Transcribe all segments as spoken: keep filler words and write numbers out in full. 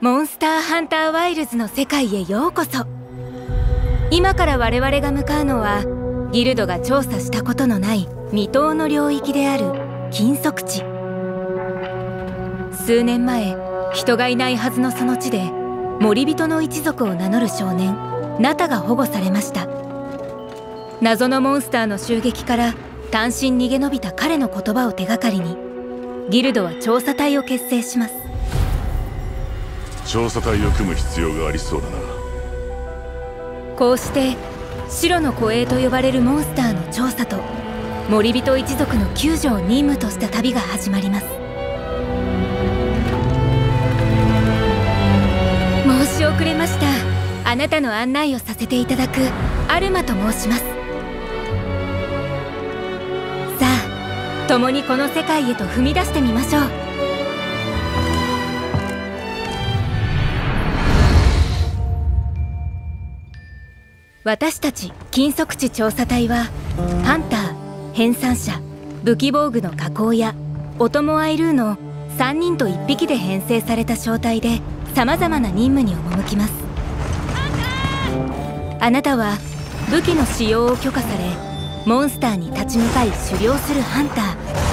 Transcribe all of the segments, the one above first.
モンスターハンターワイルズの世界へようこそ。今から我々が向かうのはギルドが調査したことのない未踏の領域である禁足地。数年前、人がいないはずのその地で森人の一族を名乗る少年ナタが保護されました。謎のモンスターの襲撃から単身逃げ延びた彼の言葉を手がかりにギルドは調査隊を結成します。 調査隊を組む必要がありそうだな。 こうして白の護衛と呼ばれるモンスターの調査と森人一族の救助を任務とした旅が始まります。申し遅れました。あなたの案内をさせていただくアルマと申します。さあ、共にこの世界へと踏み出してみましょう。私たち禁足地調査隊はハンター、編纂者、武器防具の加工屋、オトモアイルーのさんにんといっぴきで編成された小隊でさまざまな任務に赴きます。あなたは武器の使用を許可されモンスターに立ち向かい狩猟するハンタ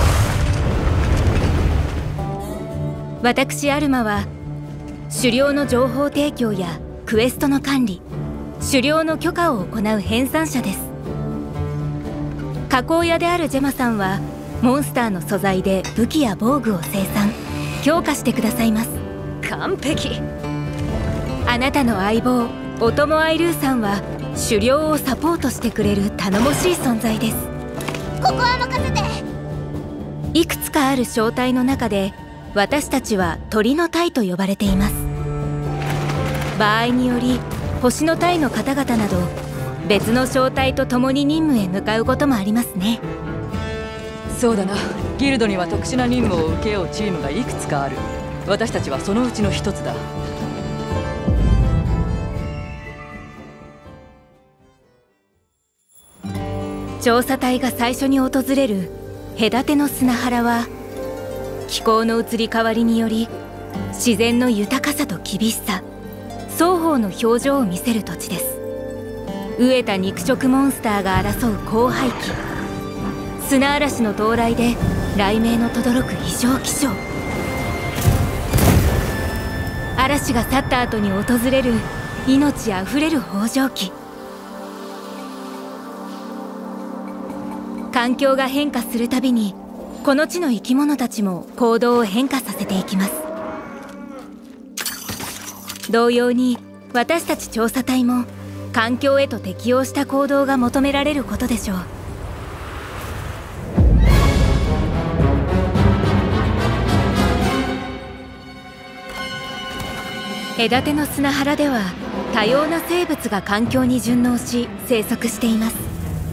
ー。私アルマは狩猟の情報提供やクエストの管理、狩猟の許可を行う編纂者です。加工屋であるジェマさんはモンスターの素材で武器や防具を生産強化してくださいます。完璧。あなたの相棒オトモアイルーさんは狩猟をサポートしてくれる頼もしい存在です。 ここは任せて。 いくつかある小隊の中で私たちは鳥の隊と呼ばれています。場合により星の隊の方々など別の小隊と共に任務へ向かうこともありますね。 そうだな。ギルドには特殊な任務を請け負うチームがいくつかある。私たちはそのうちの一つだ。 調査隊が最初に訪れる隔ての砂原は気候の移り変わりにより自然の豊かさと厳しさ双方の表情を見せる土地です。飢えた肉食モンスターが争う荒廃期、砂嵐の到来で雷鳴の轟く異常気象、嵐が去った後に訪れる命あふれる豊穣期。環境が変化するたびにこの地の生き物たちも行動を変化させていきます。同様に私たち調査隊も環境へと適応した行動が求められることでしょう。隔ての砂原では多様な生物が環境に順応し生息しています。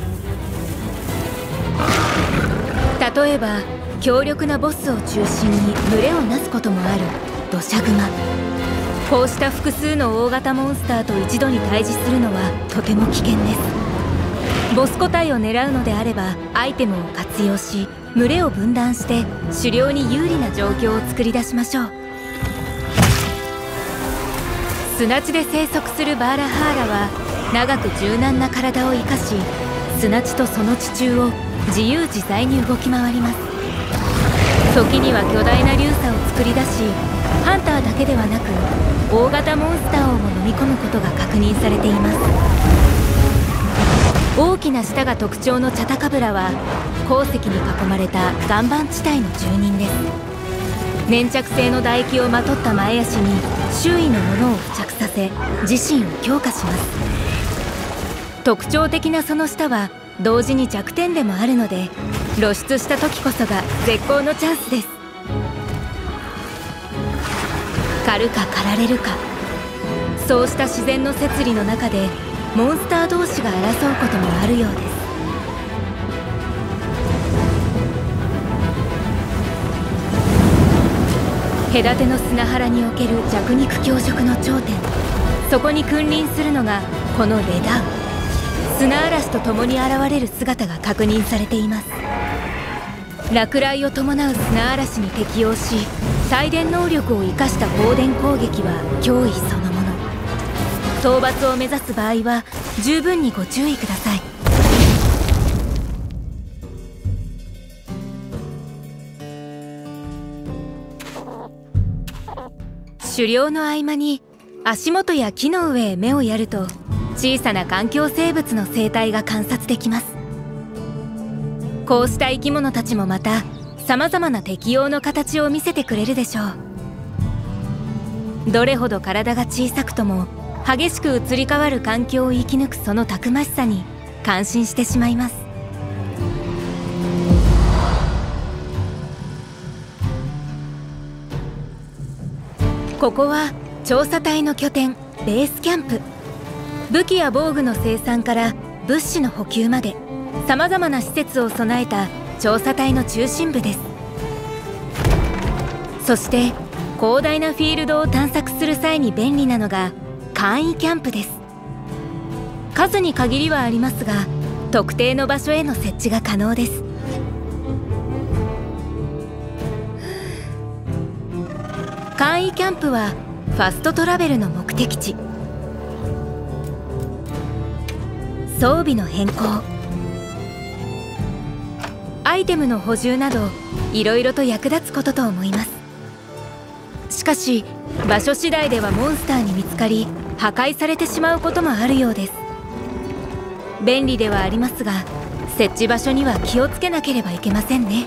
例えば強力なボスを中心に群れをなすこともある土砂熊。こうした複数の大型モンスターと一度に対峙するのはとても危険です。ボス個体を狙うのであればアイテムを活用し群れを分断して狩猟に有利な状況を作り出しましょう。砂地で生息するバーラハーラは長く柔軟な体を生かし砂地とその地中を自由自在に動き回ります。時には巨大な流砂を作り出しハンターだけではなく大型モンスターをも飲み込むことが確認されています。大きな舌が特徴のチャタカブラは鉱石に囲まれた岩盤地帯の住人です。粘着性の唾液をまとった前足に周囲のものを付着させ自身を強化します。特徴的なその舌は同時に弱点でもあるので露出した時こそが絶好のチャンスです。狩るか狩られるか、そうした自然の摂理の中でモンスター同士が争うこともあるようです。隔ての砂原における弱肉強食の頂点、そこに君臨するのがこのレダウ。砂嵐と共に現れる姿が確認されています。 落雷を伴う砂嵐に適応し、帯電能力を生かした放電攻撃は脅威そのもの。討伐を目指す場合は十分にご注意ください。狩猟の合間に足元や木の上へ目をやると、小さな環境生物の生態が観察できます。こうした生き物たちもまた様々な適応の形を見せてくれるでしょう。どれほど体が小さくとも激しく移り変わる環境を生き抜くそのたくましさに感心してしまいます。ここは調査隊の拠点、ベースキャンプ。武器や防具の生産から物資の補給まで様々な施設を備えた調査隊の中心部です。そして広大なフィールドを探索する際に便利なのが簡易キャンプです。数に限りはありますが、特定の場所への設置が可能です。簡易キャンプはファストトラベルの目的地。装備の変更、アイテムの補充などいろいろと役立つことと思います。しかし場所次第ではモンスターに見つかり破壊されてしまうこともあるようです。便利ではありますが、設置場所には気をつけなければいけませんね。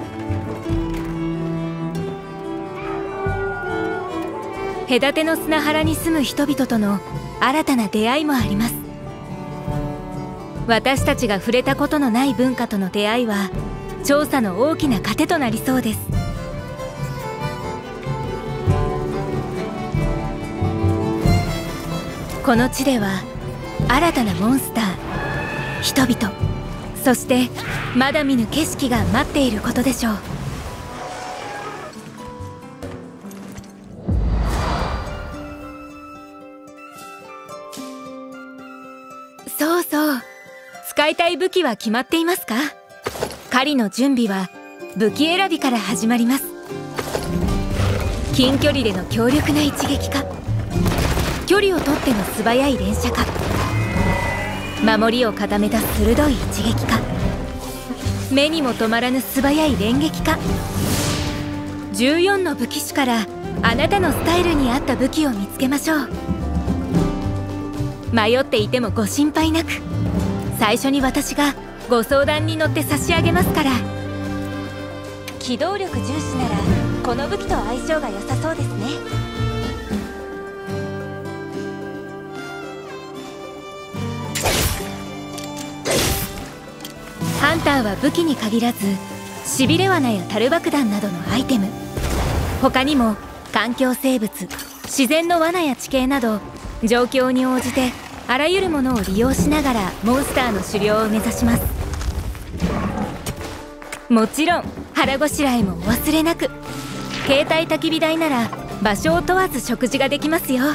隔ての砂原に住む人々との新たな出会いもあります。私たちが触れたことのない文化との出会いは調査の大きな糧となりそうです。この地では新たなモンスター、人々、そしてまだ見ぬ景色が待っていることでしょう。そうそう、使いたい武器は決まっていますか？狩りの準備は武器選びから始まります。近距離での強力な一撃か、距離をとっての素早い連射か、守りを固めた鋭い一撃か、目にも止まらぬ素早い連撃か。じゅうよんの武器種からあなたのスタイルに合った武器を見つけましょう。迷っていてもご心配なく、最初に私がご相談に乗って差し上げますから。機動力重視ならこの武器と相性が良さそうですね。ハンターは武器に限らず、しびれ罠や樽爆弾などのアイテム、他にも環境生物、自然の罠や地形など状況に応じてあらゆるものを利用しながらモンスターの狩猟を目指します。もちろん腹ごしらえもお忘れなく。携帯焚き火台なら場所を問わず食事ができますよ。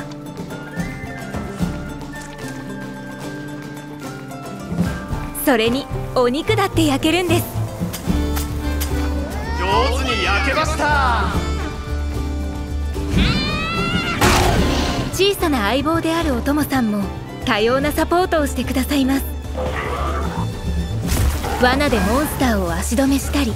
それにお肉だって焼けるんです。 上手に焼けました。 小さな相棒であるお供さんも多様なサポートをしてくださいます。罠でモンスターを足止めしたり、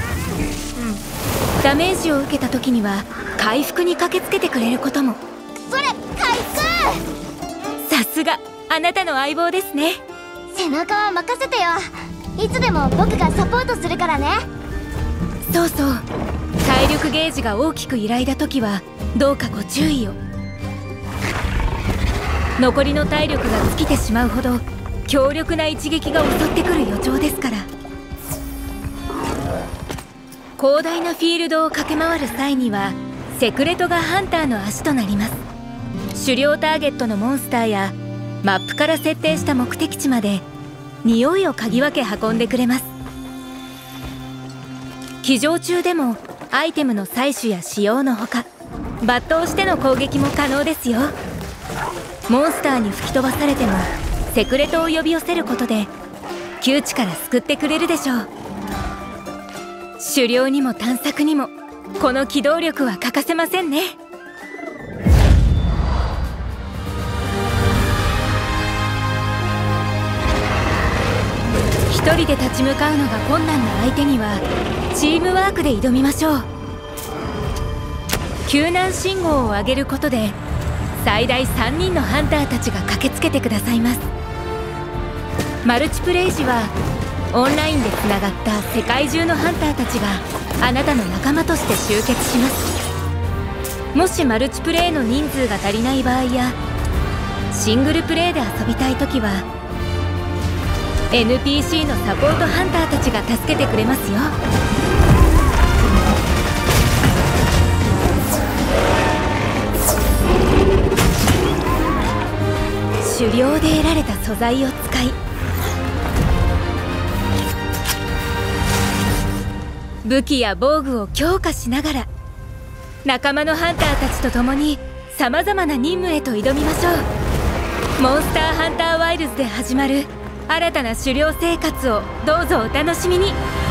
ダメージを受けた時には回復に駆けつけてくれることも。 それ回復。 さすがあなたの相棒ですね。 背中は任せてよ。いつでも僕がサポートするからね。 そうそう、体力ゲージが大きく揺らいだ時はどうかご注意を。残りの体力が尽きてしまうほど強力な一撃が襲ってくる予兆ですから。広大なフィールドを駆け回る際にはセクレトがハンターの足となります。狩猟ターゲットのモンスターやマップから設定した目的地まで匂いを嗅ぎ分け運んでくれます。騎乗中でもアイテムの採取や使用のほか、抜刀しての攻撃も可能ですよ。モンスターに吹き飛ばされてもセクレトを呼び寄せることで窮地から救ってくれるでしょう。 狩猟にも探索にもこの機動力は欠かせませんね。一人で立ち向かうのが困難な相手にはチームワークで挑みましょう。救難信号を上げることで最大さんにんのハンターたちが駆けつけてくださいます。マルチプレイ時はオンラインでつながった世界中のハンターたちがあなたの仲間として集結します。もしマルチプレイの人数が足りない場合やシングルプレイで遊びたい時は エヌピーシー のサポートハンターたちが助けてくれますよ。狩猟で得られた素材を使い武器や防具を強化しながら仲間のハンターたちと共にさまざまな任務へと挑みましょう。モンスターハンターワイルズで始まる新たな狩猟生活をどうぞお楽しみに。